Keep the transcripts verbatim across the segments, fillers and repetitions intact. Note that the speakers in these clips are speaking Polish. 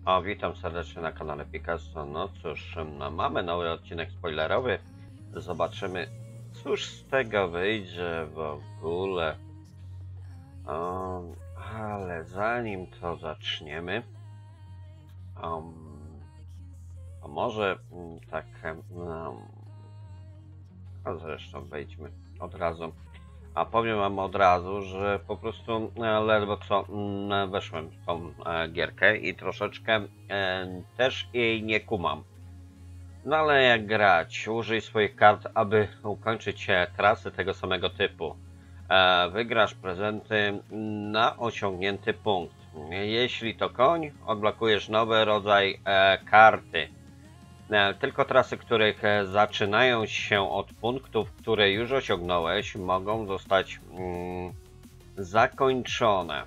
O, witam serdecznie na kanale Picasso. No cóż, no, mamy nowy odcinek spoilerowy. Zobaczymy, cóż z tego wyjdzie w ogóle. Um, ale zanim to zaczniemy, um, to może um, tak, um, a zresztą wejdźmy od razu. A powiem wam od razu, że po prostu ledwo co weszłem w tą gierkę i troszeczkę też jej nie kumam. No ale jak grać? Użyj swoich kart, aby ukończyć trasy tego samego typu. Wygrasz prezenty na osiągnięty punkt. Jeśli to koń, odblokujesz nowy rodzaj karty. Tylko trasy, których zaczynają się od punktów, które już osiągnąłeś, mogą zostać mm, zakończone.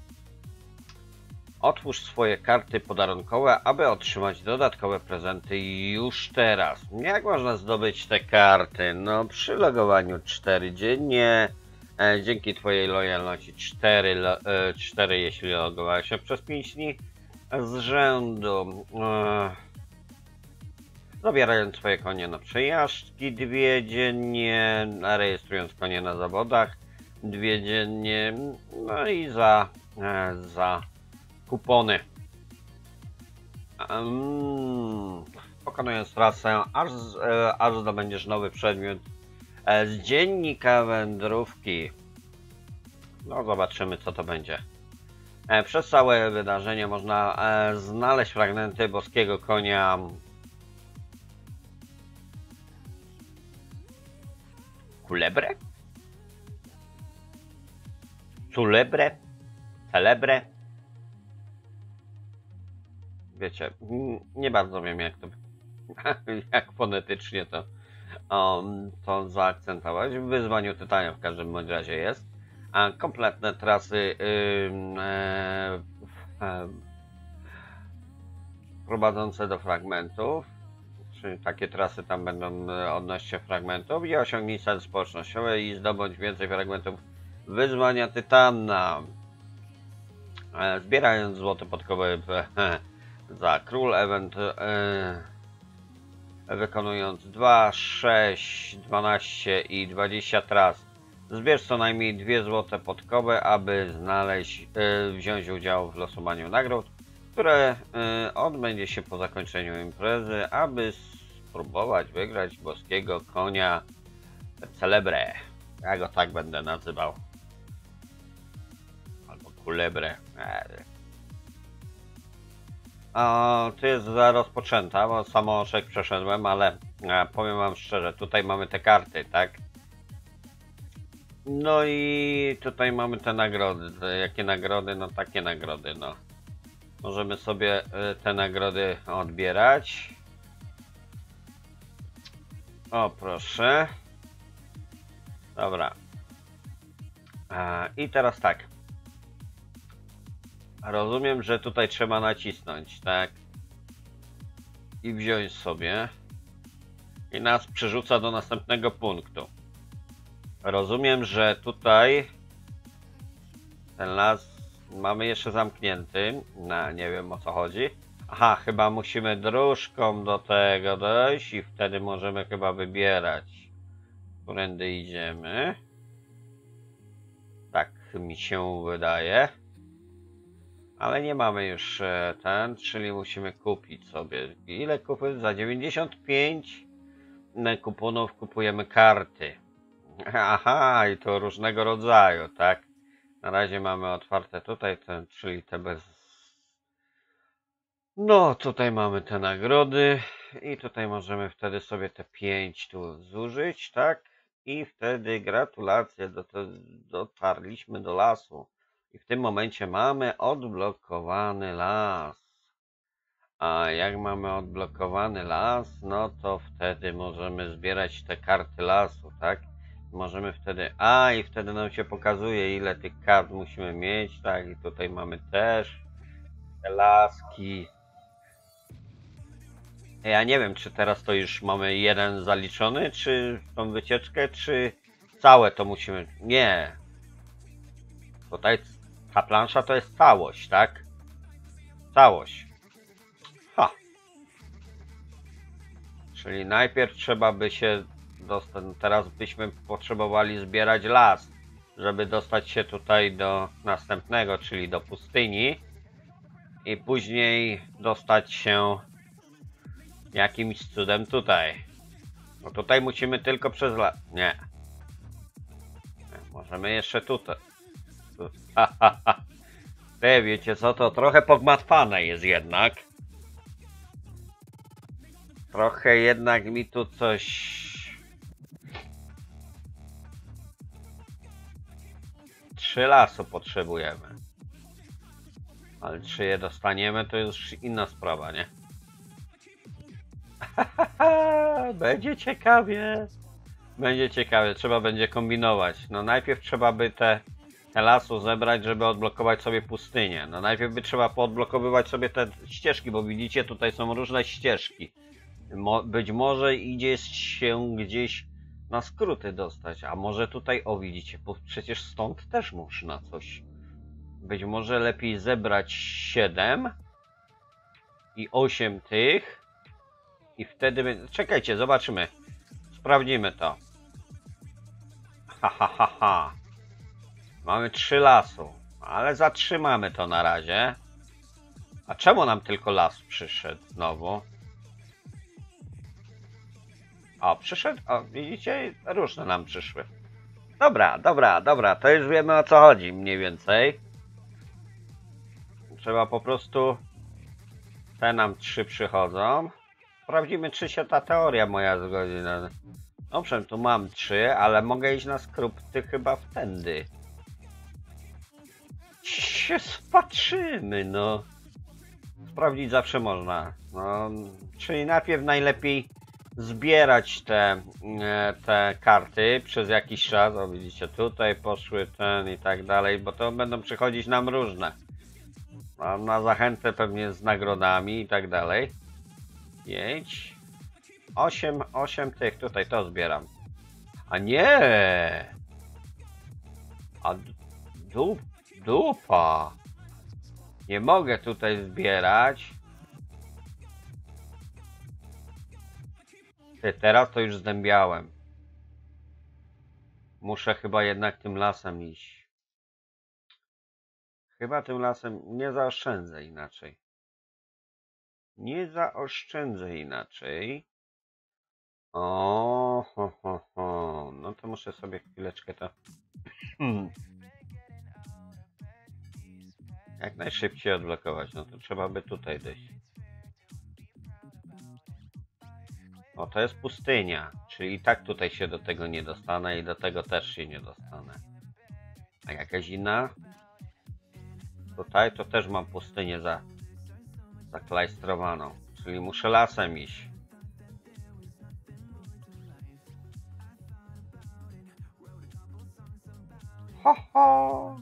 Otwórz swoje karty podarunkowe, aby otrzymać dodatkowe prezenty już teraz. Jak można zdobyć te karty? No przy logowaniu cztery dziennie, e, dzięki twojej lojalności cztery, e, cztery jeśli logowałeś się przez pięć dni z rzędu. E, Zabierając swoje konie na przejażdżki dwie dziennie, rejestrując konie na zawodach dwie dziennie, no i za, za kupony. Um, pokonując trasę, aż, aż zdobędziesz nowy przedmiot z dziennika wędrówki. No zobaczymy, co to będzie. Przez całe wydarzenie można znaleźć fragmenty boskiego konia Kulebre? Culebre? Celebre? Wiecie, nie bardzo wiem jak to jak fonetycznie to, um, to zaakcentować. W wyzwaniu tytania w każdym bądź razie jest. A kompletne trasy yy, yy, prowadzące do fragmentów. Czyli takie trasy tam będą odnośnie fragmentów i osiągnij cel społecznościowy i zdobądź więcej fragmentów wyzwania Tytana. Zbierając złote podkowy za król event, wykonując dwa, sześć, dwanaście i dwadzieścia tras. Zbierz co najmniej dwie złote podkowy, aby znaleźć, wziąć udział w losowaniu nagród, które y, odbędzie się po zakończeniu imprezy, aby spróbować wygrać boskiego konia Celebre. Ja go tak będę nazywał. Albo Kulebre. A, to jest rozpoczęta, bo samooczek przeszedłem, ale a, powiem wam szczerze, tutaj mamy te karty, tak? No i tutaj mamy te nagrody. Jakie nagrody? No takie nagrody, no. Możemy sobie te nagrody odbierać. O, proszę. Dobra. I teraz tak. Rozumiem, że tutaj trzeba nacisnąć, tak? I wziąć sobie. I nas przerzuca do następnego punktu. Rozumiem, że tutaj ten las mamy jeszcze zamknięty. No, nie wiem o co chodzi. Aha, chyba musimy dróżką do tego dojść i wtedy możemy chyba wybierać, którędy idziemy. Tak mi się wydaje. Ale nie mamy już ten, czyli musimy kupić sobie. Ile kupić? Za dziewięćdziesiąt pięć kuponów kupujemy karty. Aha, i to różnego rodzaju, tak? Na razie mamy otwarte tutaj, ten, czyli te bez... No, tutaj mamy te nagrody i tutaj możemy wtedy sobie te pięć tu zużyć, tak? I wtedy gratulacje, do, to, dotarliśmy do lasu. I w tym momencie mamy odblokowany las. A jak mamy odblokowany las, no to wtedy możemy zbierać te karty lasu, tak? Możemy wtedy, a i wtedy nam się pokazuje, ile tych kart musimy mieć, tak? I tutaj mamy też te laski. Ja nie wiem, czy teraz to już mamy jeden zaliczony, czy tą wycieczkę, czy całe to musimy... Nie. Tutaj ta plansza to jest całość, tak? Całość. Czyli najpierw trzeba by się dostać, teraz byśmy potrzebowali zbierać las, żeby dostać się tutaj do następnego, czyli do pustyni i później dostać się jakimś cudem tutaj. No tutaj musimy tylko przez las. Nie. Możemy jeszcze tutaj. Tu. Ha, ha, ha. Ty wiecie co, to trochę pogmatwane jest jednak. Trochę jednak mi tu coś... Trzy lasu potrzebujemy. Ale czy je dostaniemy, to już inna sprawa, nie? Będzie ciekawie. Będzie ciekawie, trzeba będzie kombinować. No najpierw trzeba by te, te lasu zebrać, żeby odblokować sobie pustynię. No najpierw by trzeba poodblokowywać sobie te ścieżki, bo widzicie, tutaj są różne ścieżki. Mo być może idzie się gdzieś na skróty dostać, a może tutaj, o widzicie, bo przecież stąd też można coś. Być może lepiej zebrać siedem i osiem tych i wtedy... Czekajcie, zobaczymy. Sprawdzimy to. Ha, ha, ha, ha. Mamy trzy lasu, ale zatrzymamy to na razie. A czemu nam tylko las przyszedł znowu? O, przyszedł? O, widzicie? Różne nam przyszły. Dobra, dobra, dobra, to już wiemy o co chodzi mniej więcej. Trzeba po prostu... Te nam trzy przychodzą. Sprawdzimy, czy się ta teoria moja zgodzi. Owszem, tu mam trzy, ale mogę iść na skróty chyba wtedy. Się spatrzymy, no. Sprawdzić zawsze można. No, czyli najpierw najlepiej zbierać te, te karty przez jakiś czas. O, widzicie, tutaj poszły ten i tak dalej, bo to będą przychodzić nam różne. No, na zachętę pewnie z nagrodami i tak dalej. Pięć. Osiem, osiem tych, tutaj to zbieram. A nie! A dup, dupa! Nie mogę tutaj zbierać. Ty, teraz to już zdębiałem. Muszę chyba jednak tym lasem iść. Chyba tym lasem nie zaoszczędzę inaczej. Nie zaoszczędzę inaczej. O, ho, ho, ho. No to muszę sobie chwileczkę to... Hmm. Jak najszybciej odblokować, no to trzeba by tutaj dojść. O, to jest pustynia, czyli i tak tutaj się do tego nie dostanę i do tego też się nie dostanę. A jakaś inna? Tutaj to też mam pustynię za, zaklajstrowaną, czyli muszę lasem iść. Ho, ho.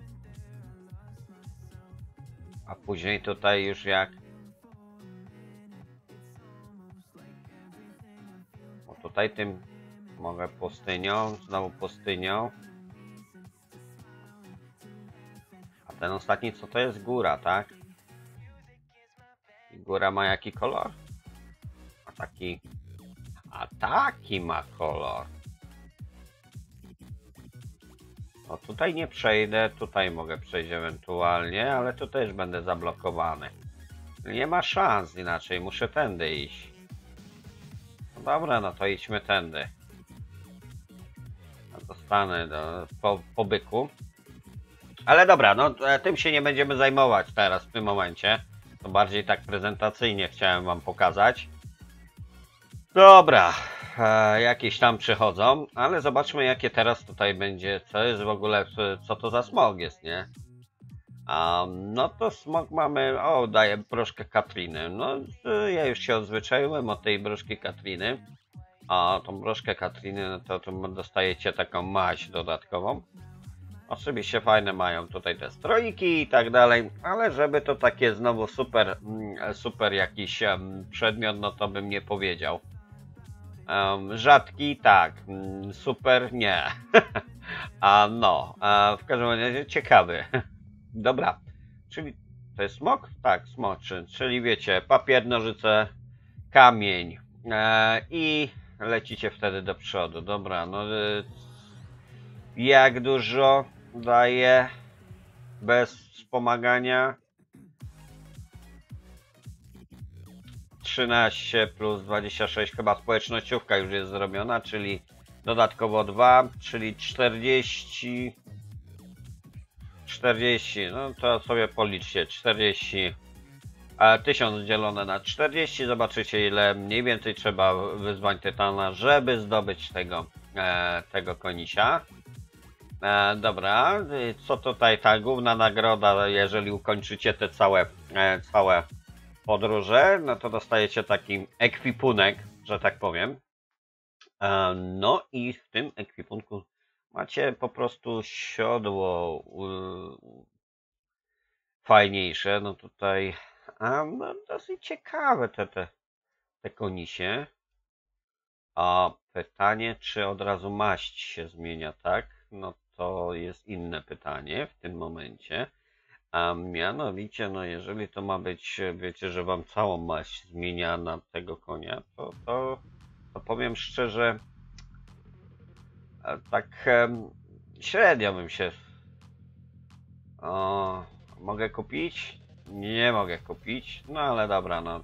A później tutaj już jak... O, tutaj tym mogę pustynią, znowu pustynią. A ten ostatni co to jest? Góra, tak? I góra ma jaki kolor? A taki... A taki ma kolor. O, tutaj nie przejdę, tutaj mogę przejść ewentualnie, ale tu też będę zablokowany. Nie ma szans inaczej, muszę tędy iść. No dobra, no to idźmy tędy. Dostanę do, po, po byku. Ale dobra, no tym się nie będziemy zajmować teraz w tym momencie. To bardziej tak prezentacyjnie chciałem wam pokazać. Dobra, e, jakieś tam przychodzą, ale zobaczmy jakie teraz tutaj będzie, co jest w ogóle, co to za smog jest, nie? Um, no to smog mamy, o daję broszkę Katriny, no ja już się odzwyczaiłem od tej broszki Katriny. A tą broszkę Katriny, no to, to dostajecie taką maź dodatkową. Oczywiście fajne mają tutaj te stroiki i tak dalej, ale żeby to takie znowu super, super jakiś przedmiot, no to bym nie powiedział. Um, rzadki, tak, super, nie. A no, a w każdym razie ciekawy. Dobra, czyli to jest smok? Tak, smoczy, czyli wiecie, papier, nożyce, kamień, E, I lecicie wtedy do przodu. Dobra, no y, jak dużo daje bez wspomagania? trzynaście plus dwadzieścia sześć, chyba społecznościówka już jest zrobiona, czyli dodatkowo dwa, czyli czterdzieści. czterdzieści, no to sobie policzcie, czterdzieści, a tysiąc dzielone na czterdzieści, zobaczycie ile mniej więcej trzeba wyzwań tytana, żeby zdobyć tego, e, tego konisia. E, dobra, co tutaj ta główna nagroda, jeżeli ukończycie te całe, e, całe podróże, no to dostajecie taki ekwipunek, że tak powiem. E, no i w tym ekwipunku macie po prostu siodło u, fajniejsze, no tutaj a, no, dosyć ciekawe te, te, te konisie. A pytanie, czy od razu maść się zmienia, tak? No to jest inne pytanie w tym momencie. A mianowicie, no jeżeli to ma być, wiecie, że wam całą maść zmienia na tego konia, to, to, to powiem szczerze, tak średnio bym się... O, mogę kupić? Nie mogę kupić, no ale dobra, no.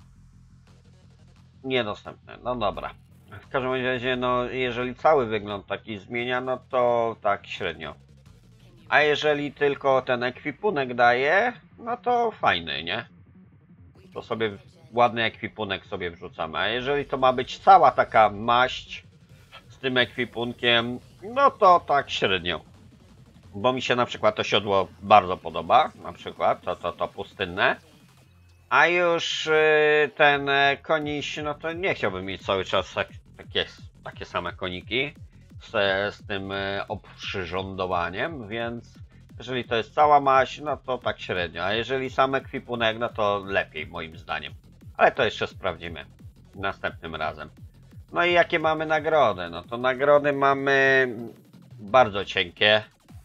Niedostępne, no dobra. W każdym razie, no jeżeli cały wygląd taki zmienia, no to tak średnio. A jeżeli tylko ten ekwipunek daje, no to fajny, nie? To sobie ładny ekwipunek sobie wrzucamy. A jeżeli to ma być cała taka maść z tym ekwipunkiem, no to tak średnio. Bo mi się na przykład to siodło bardzo podoba, na przykład to, to, to pustynne. A już y, ten koniś, no to nie chciałbym mieć cały czas tak, takie, takie same koniki z, z tym y, oprzyrządowaniem, więc jeżeli to jest cała maść, no to tak średnio, a jeżeli sam ekwipunek, no to lepiej moim zdaniem. Ale to jeszcze sprawdzimy następnym razem. No i jakie mamy nagrody? No to nagrody mamy bardzo cienkie.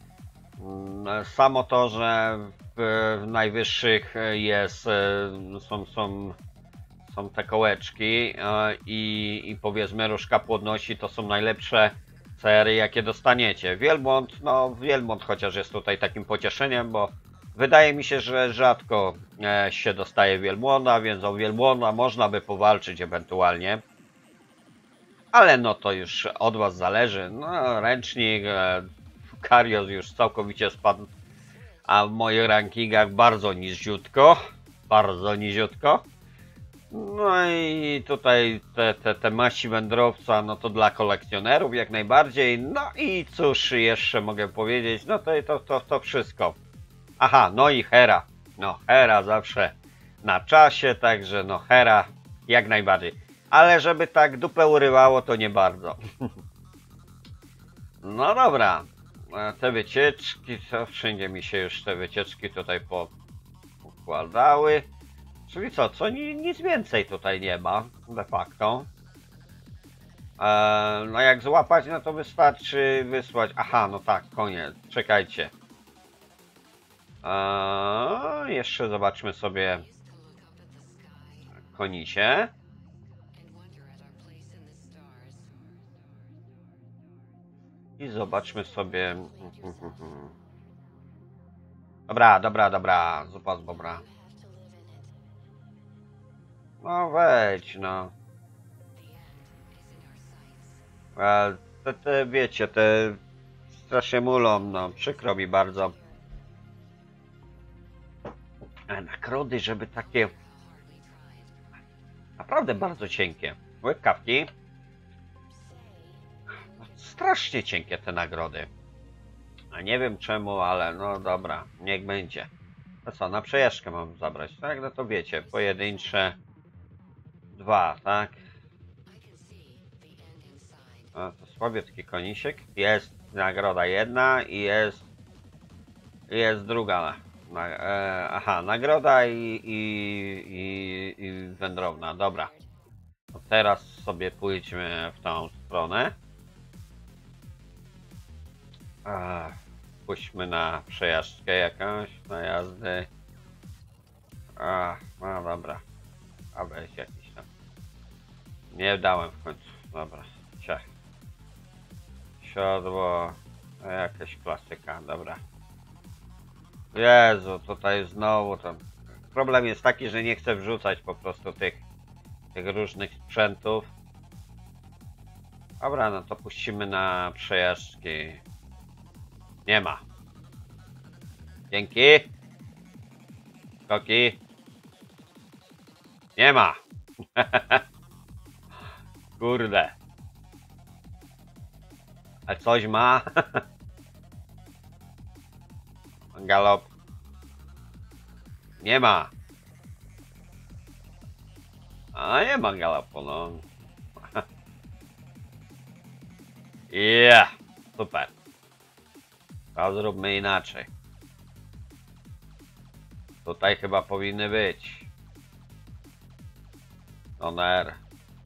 Samo to, że w najwyższych jest, są, są, są te kołeczki i, i powiedzmy różka płodności to są najlepsze sery jakie dostaniecie. Wielbłąd, no wielbłąd chociaż jest tutaj takim pocieszeniem, bo wydaje mi się, że rzadko się dostaje wielbłąda, więc o wielbłąda można by powalczyć ewentualnie. Ale no to już od was zależy. No ręcznik, Karios już całkowicie spadł, a w moich rankingach bardzo niziutko, bardzo niziutko. No i tutaj te, te, te maści wędrowca, no to dla kolekcjonerów jak najbardziej. No i cóż jeszcze mogę powiedzieć, no to to, to, to wszystko. Aha, no i Hera. No Hera zawsze na czasie, także no Hera jak najbardziej. Ale żeby tak dupę urywało, to nie bardzo. No dobra. Te wycieczki, to wszędzie mi się już te wycieczki tutaj pokładały. Czyli co, co nic więcej tutaj nie ma, de facto. Eee, no jak złapać, no to wystarczy wysłać... Aha, no tak, koniec, czekajcie. Eee, jeszcze zobaczmy sobie konisie. I zobaczmy sobie... Dobra, dobra, dobra, zupa z bobra. No wejdź, no. E, te, te, wiecie, te strasznie mulą, no, przykro mi bardzo. E, nagrody, żeby takie... Naprawdę bardzo cienkie. Łykawki. Strasznie cienkie te nagrody. A nie wiem czemu, ale no dobra, niech będzie. No co, na przejażdżkę mam zabrać, tak? No to wiecie, pojedyncze dwa, tak? No to słabiutki konisiek. Jest nagroda jedna i jest jest druga. Na, e, aha, nagroda i, i, i, i wędrowna, dobra. To teraz sobie pójdźmy w tą stronę. Ach, puśćmy na przejażdżkę jakąś, na jazdy. Ach, no dobra. A weź jakiś tam. Nie dałem w końcu. Dobra, ciach. Siodło. Jakaś klasyka, dobra. Jezu, tutaj znowu tam. Problem jest taki, że nie chcę wrzucać po prostu tych, tych różnych sprzętów. Dobra, no to puścimy na przejażdżki. Nie ma. Dzięki. Skoki. Nie ma. Kurde. A coś ma? Galop. Nie ma. A nie ma galopu, no. Yeah. Super. To zróbmy inaczej. Tutaj chyba powinny być. Oner.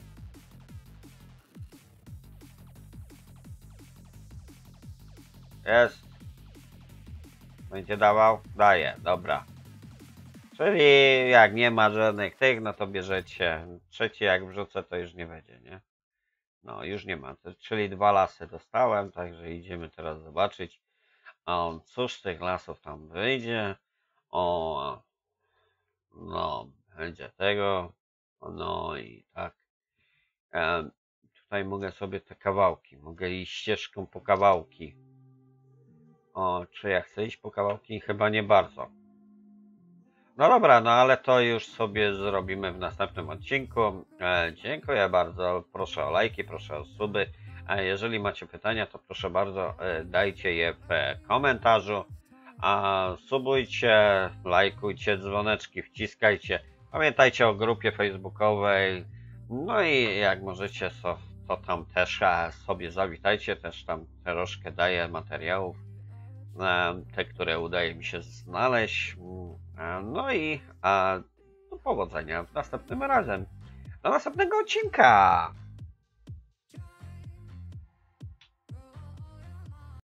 Jest. Będzie dawał? Daje, dobra. Czyli jak nie ma żadnych tych, no to bierzecie. Trzeci jak wrzucę, to już nie będzie, nie? No, już nie ma. Czyli dwa lasy dostałem, także idziemy teraz zobaczyć. A on, cóż z tych lasów tam wyjdzie? O, no, będzie tego. No i tak. E, tutaj mogę sobie te kawałki. Mogę iść ścieżką po kawałki. O, czy ja chcę iść po kawałki? Chyba nie bardzo. No dobra, no ale to już sobie zrobimy w następnym odcinku. E, dziękuję bardzo. Proszę o lajki, proszę o suby. E, jeżeli macie pytania, to proszę bardzo, e, dajcie je w komentarzu. A subujcie, lajkujcie, dzwoneczki wciskajcie. Pamiętajcie o grupie facebookowej. No i jak możecie, to, to tam też e, sobie zawitajcie. Też tam troszkę daję materiałów. Te, które udaje mi się znaleźć. No i a, do powodzenia następnym razem. Do następnego odcinka!